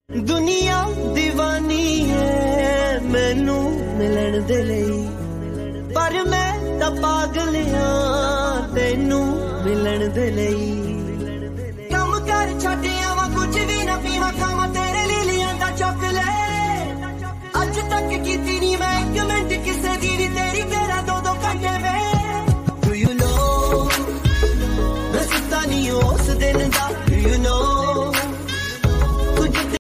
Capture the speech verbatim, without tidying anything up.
दुनिया दीवानी है मैनू मिलन दे लई पर मैं तां पागल हां तैनू मिलन दे लई कम कर छड्ड आवां कुछ भी ना पीवां खावां